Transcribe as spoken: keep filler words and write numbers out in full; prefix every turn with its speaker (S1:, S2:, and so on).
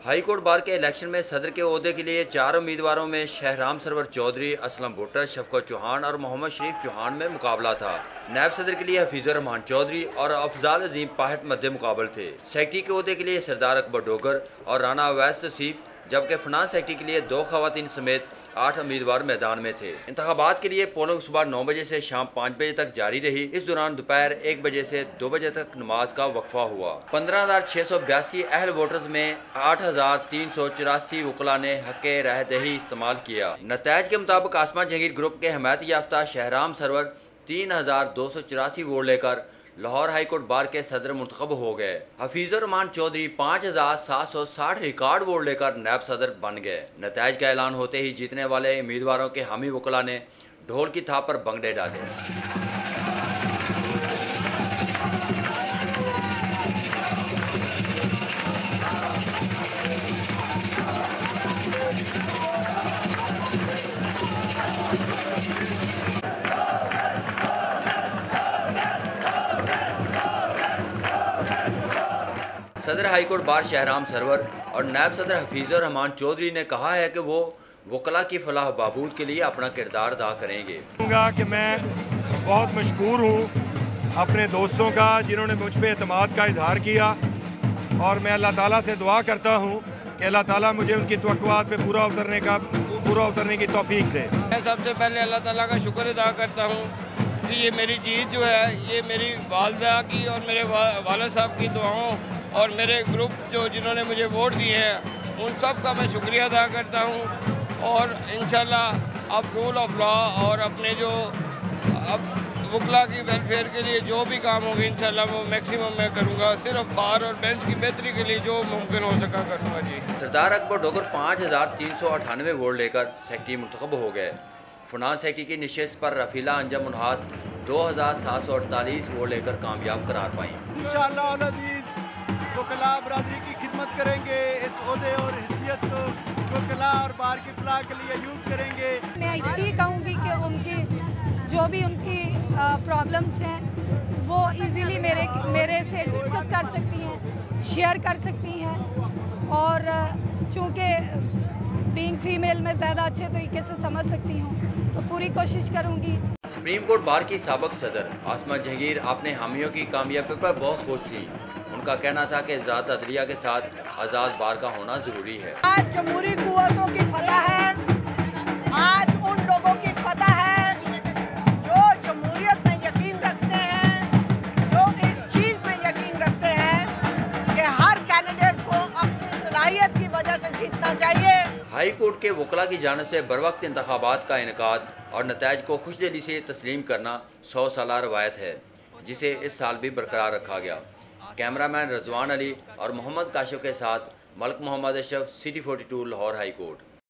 S1: High court بار کے election میں صدر کے عہدے کے لیے چار امیدواروں میں شہرام سرور چودھری، اسلم بھٹر، شفقت چوہان اور محمد شریف چوہان میں مقابلہ تھا۔ نائب صدر کے لیے حفیظ الرحمان چودھری اور افضال عظیم پاہٹ مد مقابل تھے۔ سیکرٹری کے عہدے کے لیے سردار اکبر ڈوگر اور رانا اویس توصیف، جبکہ فنانس سیکرٹری کے لیے دو خواتین سمیت آٹھ امیدوار میدان میں تھے۔ انتخابات کے لیے پولنگ صبح نو بجے سے شام پانچ بجے تک جاری رہی۔ اس دوران دوپہر ایک بجے سے دو بجے تک نماز کا وقفہ ہوا۔ پندرہ ہزار چھ سو بیاسی اہل ووٹرز میں آٹھ ہزار تین سو چوراسی وکلاء نے حق رائے دہی استعمال کیا۔ نتائج کے مطابق آسما جہانگیر گروپ کے حمایت یافتہ شہرام سرور تین ہزار دو سو چوراسی ووٹ لے کر لاہور ہائی کورٹ بار کے صدر منتخب ہو گئے۔ حفیظ الرحمان چودھری پانچ ہزار سات سو ساٹھ ریکارڈ ووٹ لے کر نائب صدر بن گئے۔ نتائج کا اعلان ہوتے ہی جیتنے والے امیدواروں کے حامی وکلاء نے ڈھول کی تھاپ پر بھنگڑے ڈالے۔ صدر high court bar Shahram Sarwar اور نائب صدر حفیظ الرحمان چودھری نے کہا ہے کہ وہ وکلاء کی فلاح و بہبود کے لیے اپنا کردار ادا کریں گے۔
S2: کہ میں بہت مشکور ہوں اپنے دوستوں کا جنہوں نے مجھ پہ اعتماد کا اظہار کیا، اور میں اللہ تعالیٰ سے دعا کرتا ہوں کہ اللہ تعالیٰ مجھے ان کی توقعات پہ پورا اترنے کا پورا اترنے کی توفیق دے۔
S3: میں سب سے پہلے اللہ تعالیٰ کا شکر ادا کرتا ہوں کہ یہ میری جیت جو ہے یہ میری والدہ کی اور میرے والد صاحب کی دعاؤں اور میرے گروپ جو جنہوں نے مجھے ووٹ دیے ہیں ان سب کا میں شکریہ ادا کرتا ہوں، اور انشاءاللہ اب رول آف لا اور اپنے جو اب وکلاء کی ویلفیئر کے لیے جو بھی کام ہوگی انشاءاللہ وہ میکسیمم میں کروں گا، صرف بار اور بینچ کی بہتری کے لیے جو ممکن ہو سکا کروں گا۔ جی
S1: سردار اکبر ڈوگر پانچ ہزار تین سو اٹھانوے ووٹ لے کر سیکرٹری منتخب ہو گئے۔ فنانس سیکرٹری کی نشست پر رفیلہ انجم منہاس دو ہزار سات سو اڑتالیس ووٹ لے کر کامیاب قرار پائیں۔
S4: انشاءاللہ العزیز وکلاء برادری کی خدمت کریں گے، اس عہدے اور حیثیت کو وکلاء اور بار کی فلاح کے لیے یوز کریں گے۔
S5: میں یہی کہوں گی کہ ان کی جو بھی ان کی پرابلمس ہیں وہ ایزیلی میرے میرے سے ڈسکس کر سکتی ہیں، شیئر کر سکتی ہیں، اور چونکہ بینگ فیمیل میں زیادہ اچھے طریقے سے سمجھ سکتی ہوں تو پوری کوشش کروں گی۔
S1: سپریم کورٹ بار کی سابق صدر آسما جہانگیر اپنے حامیوں کی کامیابی پر بہت خوش تھیں۔ ان کا کہنا تھا کہ ذات عدلیہ کے ساتھ آزاد بار کا ہونا ضروری ہے۔
S6: آج جمہوری قوتوں کی فتح ہے، آج ان لوگوں کی فتح ہے جو جمہوریت میں یقین رکھتے ہیں، جو اس چیز میں یقین رکھتے ہیں کہ ہر کینڈیڈیٹ کو اپنی صلاحیت کی وجہ سے جیتنا چاہیے۔
S1: ہائی کورٹ کے وکلاء کی جانب سے بروقت انتخابات کا انعقاد اور نتائج کو خوش دلی سے تسلیم کرنا سو سالہ روایت ہے، جسے اس سال بھی برقرار رکھا گیا۔ کیمرہ مین رضوان علی اور محمد کاشف کے ساتھ Malik Muhammad Ashraf, C T forty two Lahore high court.